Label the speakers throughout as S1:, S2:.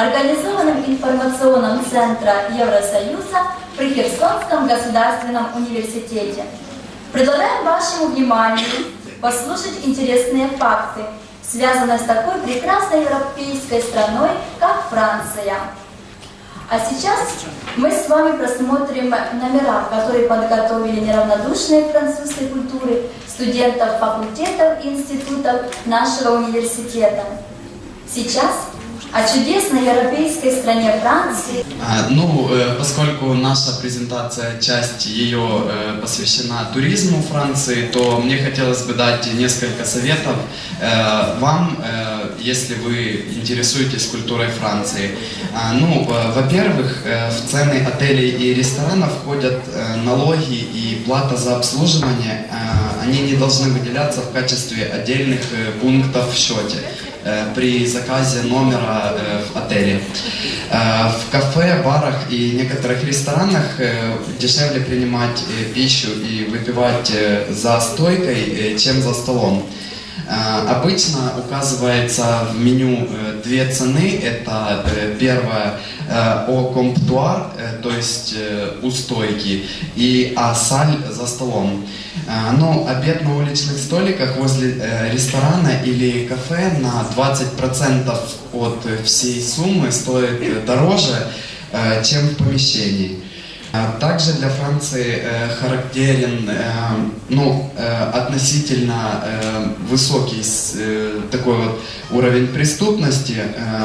S1: организованным информационным центром Евросоюза при Херсонском государственном университете. Предлагаем вашему вниманию послушать интересные факты, связанные с такой прекрасной европейской страной, как Франция. А сейчас мы с вами просмотрим номера, которые подготовили неравнодушные к французской культуре студентов факультетов и институтов нашего университета. Сейчас о чудесной европейской стране Франции.
S2: Поскольку наша презентация, часть ее посвящена туризму Франции, то мне хотелось бы дать несколько советов вам, если вы интересуетесь культурой Франции. Во-первых, в цены отелей и ресторанов входят налоги и плата за обслуживание. Они не должны выделяться в качестве отдельных пунктов в счете при заказе номера в отеле. В кафе, барах и некоторых ресторанах дешевле принимать пищу и выпивать за стойкой, чем за столом. Обычно указывается в меню две цены. Это первая au comptoir, то есть у стойки, и саль за столом. Обед на уличных столиках возле ресторана или кафе на 20% от всей суммы стоит дороже, чем в помещении. Также для Франции характерен относительно высокий такой вот уровень преступности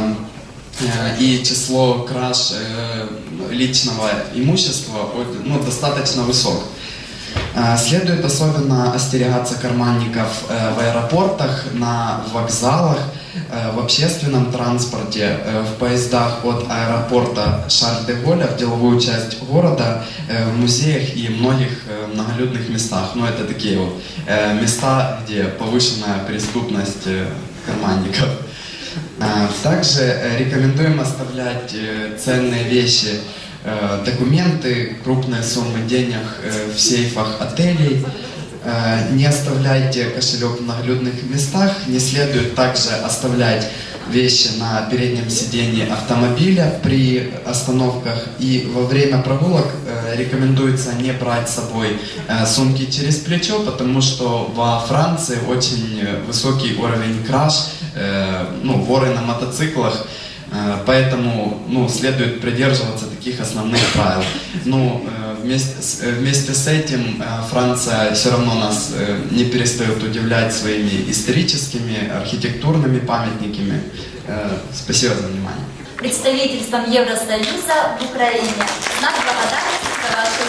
S2: и число краж личного имущества достаточно высок. Следует особенно остерегаться карманников в аэропортах, на вокзалах, в общественном транспорте, в поездах от аэропорта Шарль-де-Голля в деловую часть города, в музеях и многих многолюдных местах. Это такие вот места, где повышенная преступность карманников. Также рекомендуем оставлять ценные вещи, документы, крупные суммы денег в сейфах отелей. Не оставляйте кошелек в многолюдных местах. Не следует также оставлять вещи на переднем сидении автомобиля при остановках. И во время прогулок рекомендуется не брать с собой сумки через плечо, потому что во Франции очень высокий уровень краж, воры на мотоциклах. Поэтому следует придерживаться таких основных правил. Вместе с этим Франция все равно нас не перестает удивлять своими историческими, архитектурными памятниками. Спасибо за внимание.
S1: Представительством Евросоюза в Украине. Знак благодарности за ваше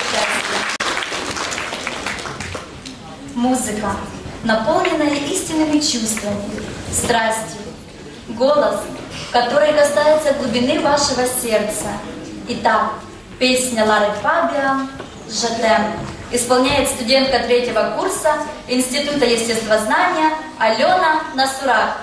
S1: участие. Музыка, наполненная истинными чувствами, страстью, голос, который касается глубины вашего сердца. Итак, песня Лары Фабиан «Je t'aime» исполняет студентка 3-го курса Института естествознания Алена Насурак.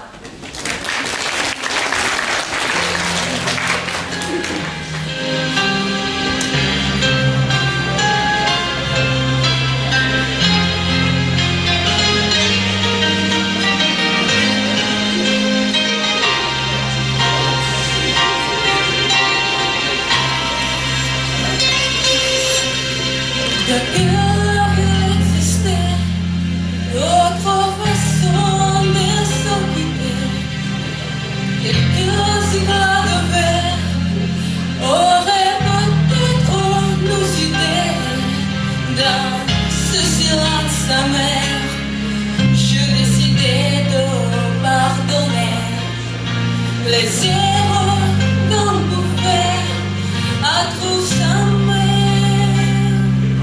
S3: Les héros n'ont bouffé à trouver sa mère.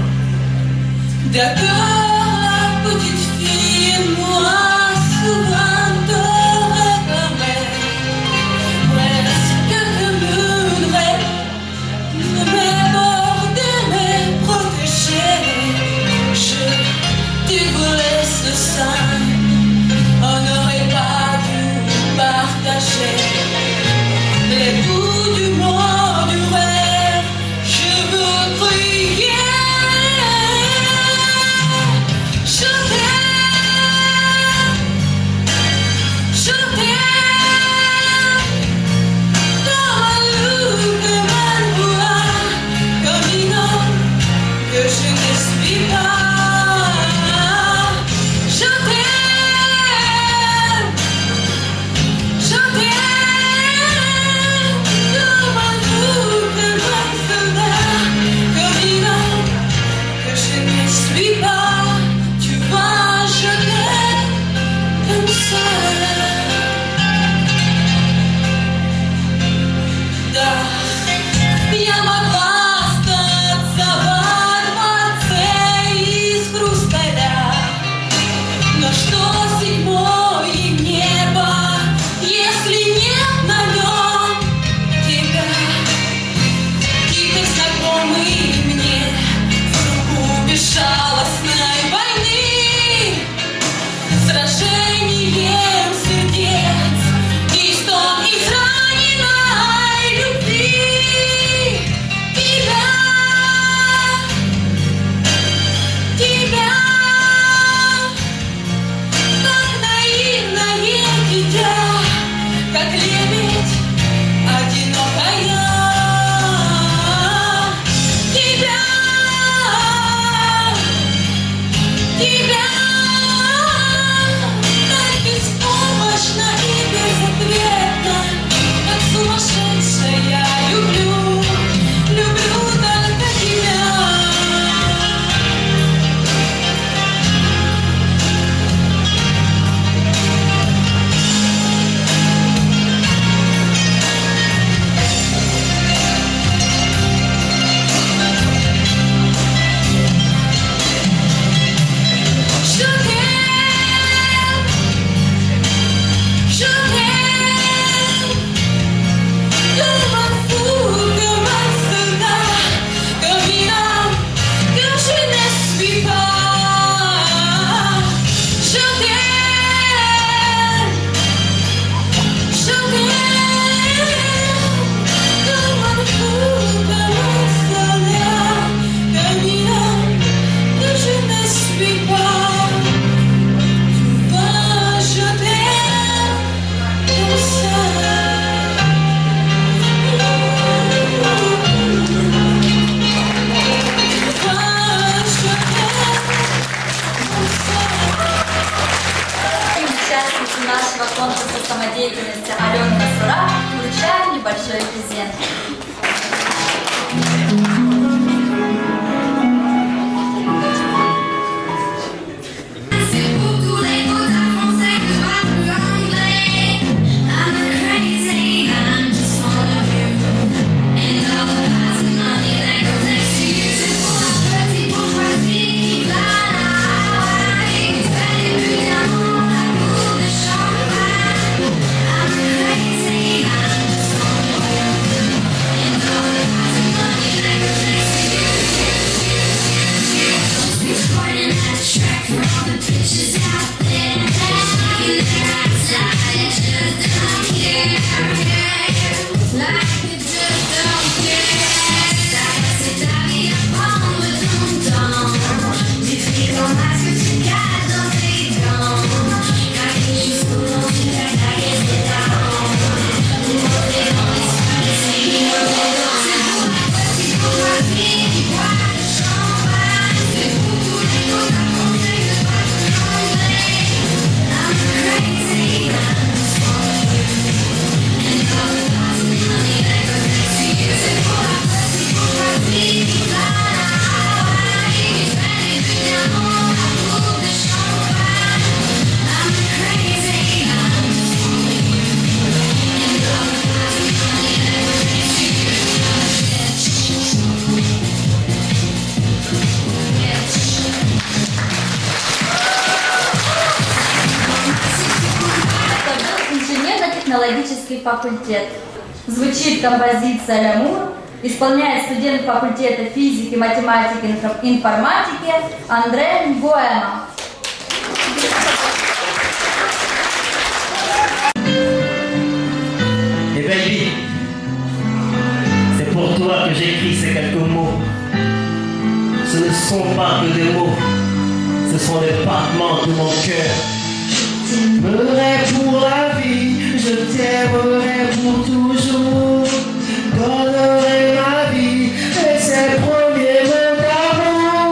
S3: D'accord, la petite fille et moi souvent te réclamer. Presque comme une reine, me border, me protéger. Je te voulais ce sein, on n'aurait pas dû partager. Les bouts du monde du rêve, je veux crier. je ne suis pas. Je t'aime, comme un fou, comme un soldat, comme une âme que je ne suis pas. Tu vois, je t'aime comme ça. Да, я могла остаться в дворце из хрусталя, но что седьмое небо, если нет на нем тебя? Теперь знакомый мне в кругу безжалостной войны, сражением сердец и стон израненной любви. Тебя, так наивное дитя, как лебедь одинокая. Тебя, так беспомощно и безответно, как сумасшедшая люблю только тебя. Je t'aime, comme un fou, comme un soldat, comme une âme que je ne suis pas. Je t'aime, comme un fou, comme un soldat, comme une âme que je ne suis pas. Je t'aime comme ça.
S1: И участницы нашего конкурса самодеятельности Алена Насура получают небольшой презент.
S4: C'est pour tous les motards français que je parle l'anglais. I'm crazy, I'm just one of you. And all the past and money that goes next to you. C'est pour la petite bourgeoisie qui plane à Hawaï, qui fait des buts d'amour à coups de champagne. I'm crazy, I'm just one of you. And all the past and money that goes next to you. Don't be pointing at the track for all the bitches out there. You never outside, it just don't care. Like it just don't care. C'est ta vie à prendre ton temps. Tu fais comme parce que tu caches dans tes dents. Craquer jusqu'au long du lac, la caisse de ta honte. Monter dans l'histoire, essayer de monter dans. C'est pour la petite bourgeoisie qui boit le champagne. C'est pour tous les motards français que je parle l'anglais. I'm crazy, I'm just one of you. And all the past and money that goes next to you. C'est pour la petite bourgeoisie qui plane à Hawaï, qui fait des buts d'amour à coups de champagne. I'm crazy, I'm just one of you. And all the past and money that goes next to you.
S1: Это был инженерно-технологический факультет. Звучит композиция «Лямур», исполняет студент факультета физики, математики, информатики Андре Нгуэма.
S5: Et baby, c'est pour toi que j'écris ces quelques mots. Ce ne sont pas que des mots, ce sont des battements de mon cœur. T'aimerai pour la vie, je t'aimerai pour toujours. Donnerai ma vie et ses premiers mots d'amour.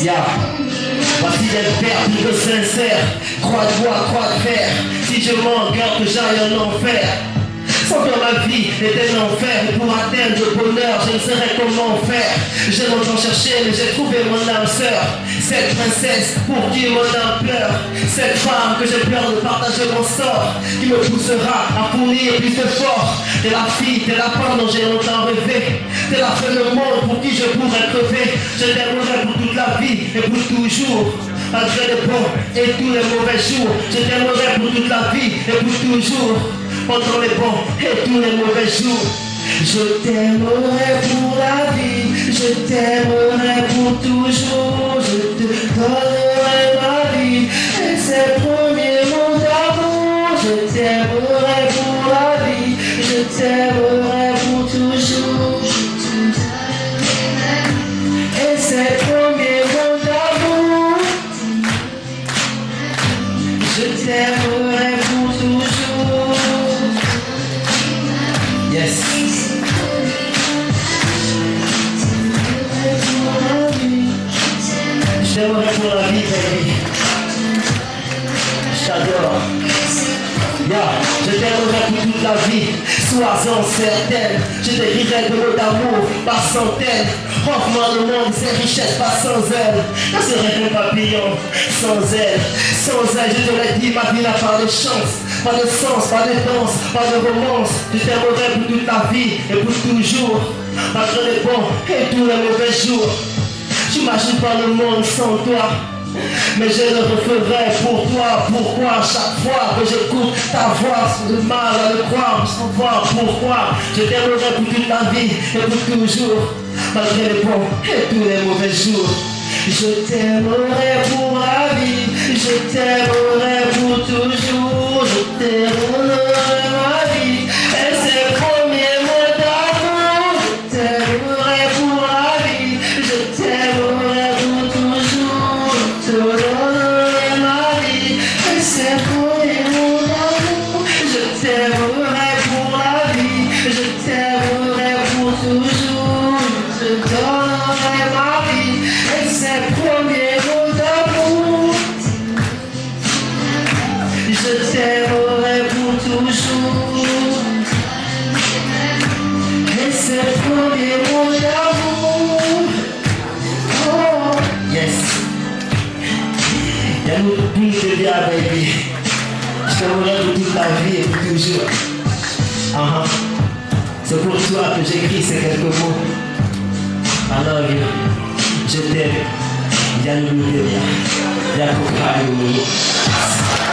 S5: Yeah. Voici des verbes sincères. Croix de bois, croix de fer. Si je m'engage que j'aille en enfer. Sans que ma vie est un enfer. Et pour atteindre le bonheur, je ne saurais comment faire. J'ai longtemps cherché, mais j'ai trouvé mon âme sœur. Cette princesse pour qui mon âme pleure. Cette femme que j'ai peur de partager mon sort. Qui me poussera à fournir plus de force. T'es la fille, t'es la femme dont j'ai longtemps rêvé. T'es la fin du monde pour qui je pourrais crever. Je t'aimerai pour toute la vie et pour toujours. Malgré les bons et tous les mauvais jours. Je t'aimerai pour toute la vie et pour toujours. Pendant les bons et tous les mauvais jours. Je t'aimerai pour la vie. Je t'aimerai pour toujours. Je te donnerai ma vie. Et ces premiers mots d'amour. Je t'aimerai pour la vie. Je t'aimerai pour toujours. Et ces premiers mots d'amour. Je t'aimerai pour toujours. Yes. Je t'aimerai pour la vie, baby. Je t'adore. Yeah. Je t'aimerai pour toute la vie. Sois-en certaine. Je te dirai de mots d'amour par centaines. Offre-moi le monde, ses richesses pas sans elle. Je serai un papillon sans elle. Sans elle, je te l'ai dit, ma vie n'a pas de chance. Pas de sens, pas de danse, pas de romance. Je t'aimerai pour toute la vie et pour toujours. Malgré les bons et tous les mauvais jours. J'imagine pas le monde sans toi. Mais je le referai pour toi. Pourquoi chaque fois que j'écoute ta voix, c'est le mal à le croire sans voir pourquoi. Je t'aimerai pour toute la vie et pour toujours. Malgré les bons et tous les mauvais jours. Je t'aimerai pour la vie. Je t'aimerai pour toujours. Je t'aimerai ma vie. Et ces premiers mots d'amour. Je t'aimerai pour la vie. Je t'aimerai pour toujours. Je te donnerai ma vie. Et ces premiers mots d'amour. Je t'aimerai pour la vie. Je t'aimerai pour toujours. Je te donnerai ma vie. Et ces premiers mots d'amour. Je t'aimerai pour toujours. Et ces premiers mots d'amour. Oh, yes. Y'a nous tout te bien, baby. Je t'aimerai pour toute la vie et pour toujours. C'est pour toi que j'écris ces quelques mots. I love you. Je t'aime. Y'a nous te bien. Y'a nous.